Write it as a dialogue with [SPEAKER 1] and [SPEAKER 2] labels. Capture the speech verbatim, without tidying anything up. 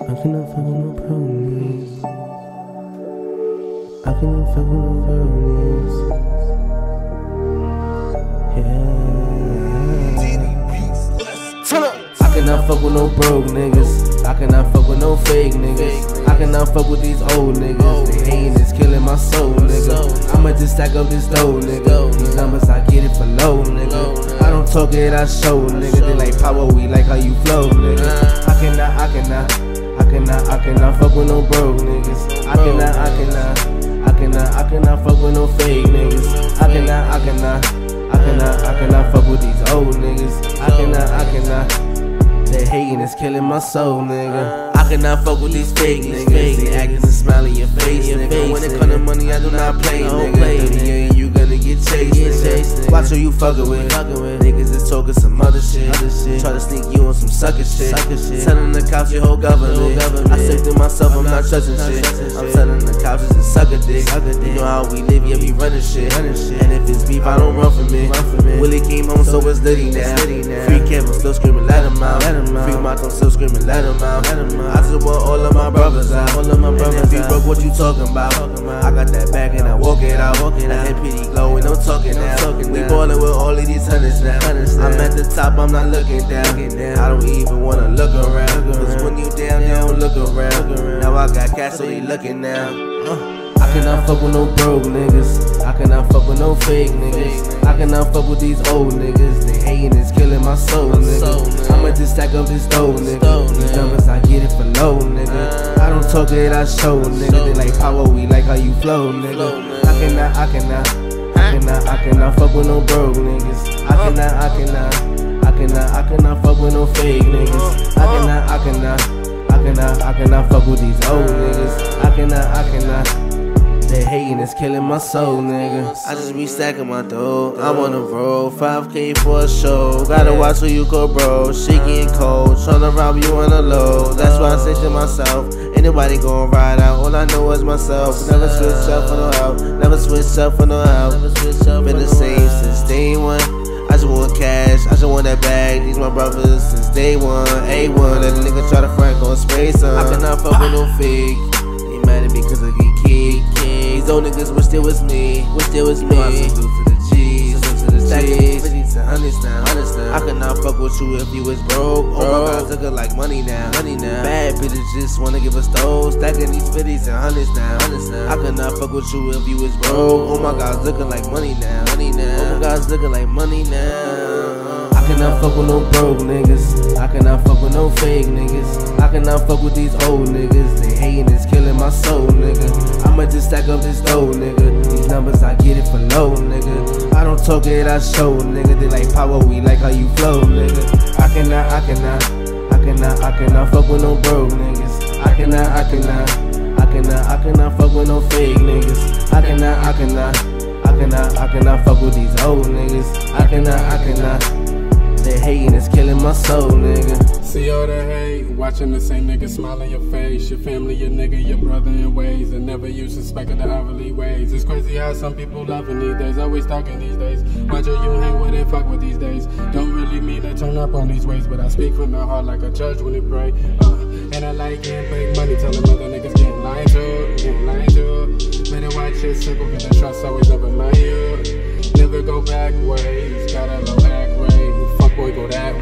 [SPEAKER 1] I cannot fuck with no bronies. I cannot fuck with no bronies. Yeah. Turn up. I cannot fuck with no broke niggas. I cannot fuck with no fake niggas. I cannot fuck with these old niggas. They hating is killing my soul, nigga. I'ma just stack up this dough, nigga. These numbers I get it for low, nigga. I don't talk it, I show, nigga. They like power, we like how you flow, nigga. I cannot, I cannot. I cannot, I cannot fuck with no broke niggas. I cannot, I cannot, I cannot, I cannot fuck with no fake niggas. I cannot, I cannot, I cannot, I cannot fuck with these old niggas. I cannot, I cannot. They hating is killing my soul, nigga. I cannot fuck with these fake niggas. They acting and smiling your face, nigga. When it come to money, I do not play, nigga. Yeah, you gonna get chased, nigga. Watch who you fucking with. Niggas is talking some other shit. Try to sneak you on some sucker shit. Telling the cops your whole government. I say to myself, I'm not trusting shit. I'm telling the cops it's a sucker dick. You know how we live, yeah, we running shit. And if it's beef, I don't run from it. Willie came home, so it's litty now. Free Kevin, still screaming, let him out. Free Mike, I'm still screaming, let him out. I just want all of my brothers out. All of my brothers and if you broke, what you talking about? I got that back and I walk it out. I hit P D glow and I'm talking now. We ballin' with all of these hundreds now. I'm at the top, I'm not looking down. I don't even wanna look around. Cause when you down, they don't look around. Now I got cash, so they looking now. I cannot fuck with no broke niggas. I cannot fuck with no fake niggas. I cannot fuck with these old niggas. They hating is killing my soul, nigga. I'ma just stack up this dough, nigga. These numbers I get it for low, nigga. I don't talk it, I show, nigga. They like power, we like how you flow, nigga. I cannot, I cannot. I cannot, I cannot fuck with no broke niggas. I cannot, I cannot, I cannot, I cannot fuck with no fake niggas. I cannot, I cannot, I cannot, I cannot fuck with these old niggas. I cannot, I cannot. They hating is killing my soul, nigga. I just be stacking my dough. I'm on the road, five K for a show. Gotta watch who you go, bro. Shit getting cold, tryna rob you on the low. That's why I say to myself, ain't nobody gon' ride out. All I know is myself. Never switch up for no help. Never switch up for no help. Been the same since day one. I just want cash, I just want that bag. These my brothers since day one. A one, let a nigga try to front, gon' spray some. I cannot fuck with no fake. They mad at me cause I get kicked. These old niggas wish there was me, wish there was me. I salute to the G's, salute to the G's. Understand, understand. I cannot fuck with you if you was broke. Oh my God, looking like money now, money now. Bad bitches just wanna give us those. Stacking these fifties and hundreds now, understand. I cannot fuck with you if you was broke. Oh my God, looking like money now, money now. Oh my God, looking like money now. I cannot fuck with no broke niggas. I cannot fuck with no fake niggas. I cannot fuck with these old niggas. They hating is killing my soul, nigga. I'ma just stack up this dough, nigga. These numbers I get it for low, nigga. I don't talk it, I show, nigga. They like power, we like how you flow, nigga. I cannot, I cannot, I cannot, I cannot fuck with no broke niggas. I cannot, I cannot, I cannot, I cannot fuck with no fake niggas. I cannot, I cannot, I cannot, I cannot fuck with these old niggas. I cannot, I cannot. They hating is killing my soul, nigga.
[SPEAKER 2] See all the hate, watching the same nigga smile in your face. Your family, your nigga, your brother in ways that never you suspect of the hourly ways. It's crazy how some people loving these days, always talking these days. Watch who you hang with and fuck with these days. Don't really mean to turn up on these ways, but I speak from the heart like a judge when it pray. Uh, and I like getting fake money, telling other niggas getting lied to, getting lied to. Better watch it simple, cause the trust always up in my ear. Never go back ways, got a low act rate. Fuck boy, go that